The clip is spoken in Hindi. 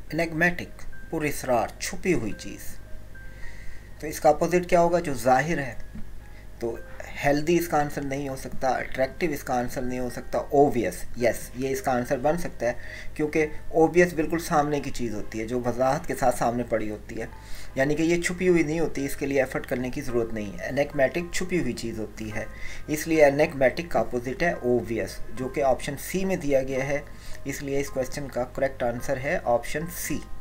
एनेग्मेटिक, पुरस्रार, छुपी हुई चीज़। तो इसका अपोजिट क्या होगा, जो जाहिर है। तो हेल्दी इसका आंसर नहीं हो सकता, अट्रैक्टिव इसका आंसर नहीं हो सकता, ओबियस, यस ये इसका आंसर बन सकता है, क्योंकि ओबियस बिल्कुल सामने की चीज़ होती है, जो वजाहत के साथ सामने पड़ी होती है, यानी कि ये छुपी हुई नहीं होती, इसके लिए एफर्ट करने की ज़रूरत नहीं है। एनेग्मेटिक छुपी हुई चीज़ होती है, इसलिए एनेग्मेटिक का अपोजिट है ओबियस, जो कि ऑप्शन सी में दिया गया है। इसलिए इस क्वेश्चन का करेक्ट आंसर है ऑप्शन सी।